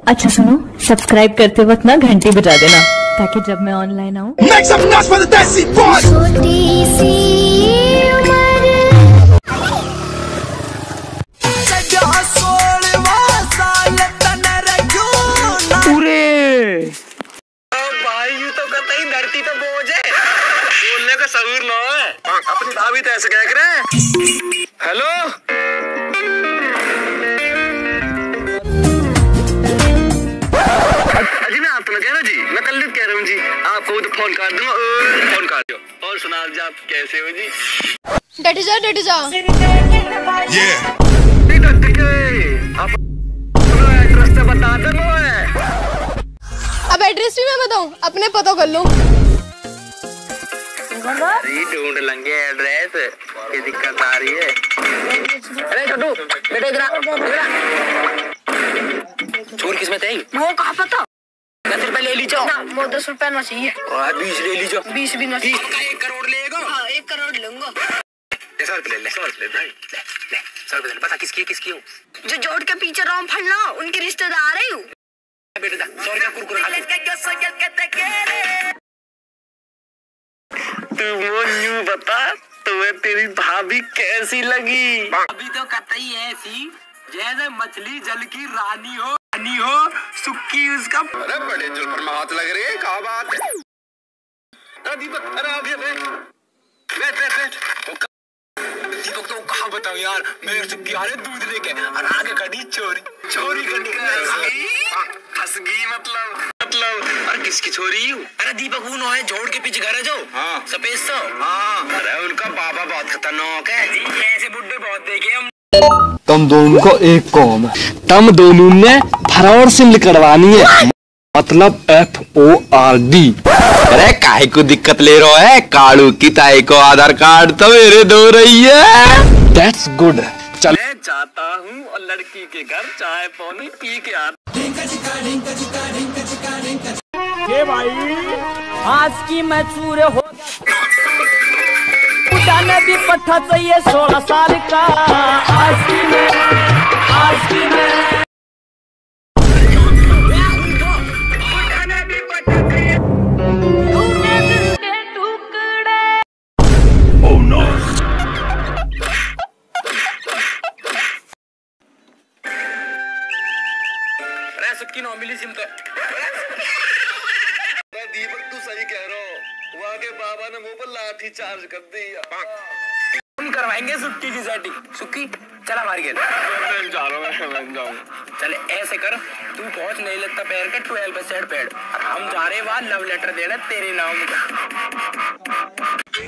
अच्छा सुनो, सब्सक्राइब करते वक्त ना घंटी बजा देना ताकि जब मैं ऑनलाइन आऊँ। छोटी सी भाई तो कतई धरती तो बोझ है, बोलने का सबूर ना है। अपनी भाभी तो ऐसे कह रहे हैं। हेलो जी, मैं आपको कह रहा जी, मैं कल कह रहा हूँ जी, आपको तो फोन कर दूंगा, फोन कर दो। और सुना जी, आप कैसे हो जी? डट जा आप एड्रेस तो बता दो। अब एड्रेस भी मैं बताऊं, अपने पता कर लो। ढूंढ लेंगे एड्रेस, क्या दिक्कत आ रही है? अरे छोटू बेटे इधर चोर किसमें थे? वो कहाँ पता? 10 रुपए ले लीजिए। वो 10 रुपए ना चाहिए। 20 ले लीजिए। 20 भी ना चाहिए। 1 करोड़ लेगा? हाँ 1 करोड़ लूंगा। 100 रुपए ले, 100 रुपए भाई ले, 100 रुपए ले। पता किसकी हूँ? जो जोड़ के पीछे राम फलना, उनके रिश्तेदार है हूँ। बेटे 100 रुपया कुरकुरा तू यूं बता, तुम्हें तेरी भाभी कैसी लगी? भाभी तो कतई ऐसी जैसे मछली जल की रानी हो सुक्की उसका। अरे बड़े जुल्फर में हाथ लग रहे हैं, क्या बात है? अरे दीपक, अरे आ गया, बैठ। दीपक तो कहाँ बताऊं यार, मेरे से प्यारे दूध लेके और आगे खड़ी चोरी कटी फंस गई मतलब अरे किसकी छोरी हूँ? अरे दीपक वो है जोड़ के पीछे घर है जो। हाँ सफेद सो। हाँ अरे उनका बाबा बहुत खतरनाक है जी, ऐसे बुड्ढे बहुत देखे हम। तुम दोनों को एक कॉम है, तुम दोनों ने फरौर से निकलवानी है, मतलब FORD। अरे काहे को दिक्कत ले रहा है? कालू की ताई को आधार कार्ड तो मेरे दो रही है। That's good। चल मैं जाता हूँ और लड़की के घर चाय पानी पी के आता। भाई आज की मैं चूरे हो जाने भी पट्टा चाहिए 16 साल का। आज की मैं सबकी नौ मिली सिम तो। दीपक तू सही कह रहा हो, वहाँ के बाबा ने मुंह पर लाठी चार्ज कर दिया। हम करवाएंगे सुक्की की सेटिंग। सुक्की चला हमारी गेल। मैं जा रहा हूँ। चल ऐसे कर, तू पहुँच नहीं लगता पैर के 12% पेड़, हम जा रहे वहाँ लव लेटर देना तेरे नाम का।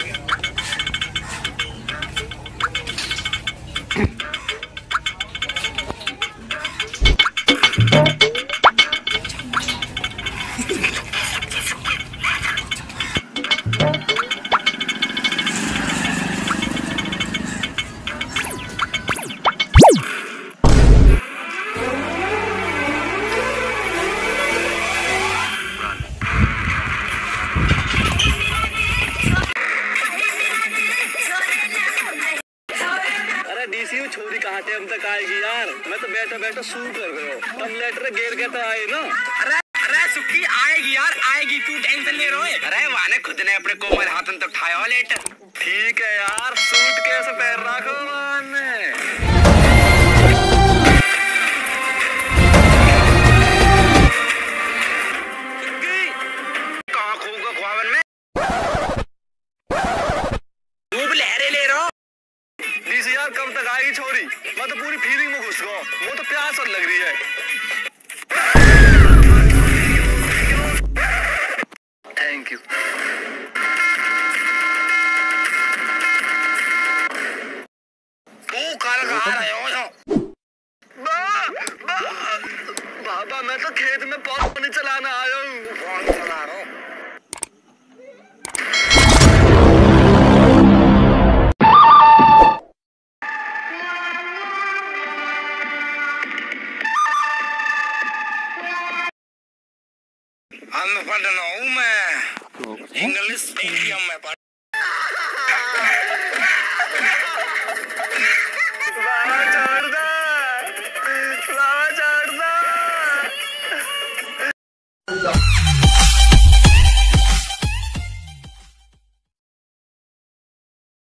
डीसीयू छोरी कहाँ थे हम तक आएगी यार? मैं तो बैठा शू कर गया। तुम लेटर गेर के तो आए ना। अरे सुक्की आएगी यार, आएगी, तू टेंशन ले रहा है? अरे वाने खुद ने अपने कोमल हाथन तो उठाया लेटर। ठीक है यार, सूट कैसे पैर रखो वाने। कहाँ खूब ख्वाबन में खूब लहरे ले रहा। यार कब तक आएगी छोरी? मैं तो पूरी फीलिंग में घुस गया, वो तो प्यास और लग रही है। Thank you. तू कल कहाँ रहे हो? बाबा मैं तो खेत में पानी चलाना आया हूँ। पानी चला रहा हूँ। मैं इंग्लिश मीडियम में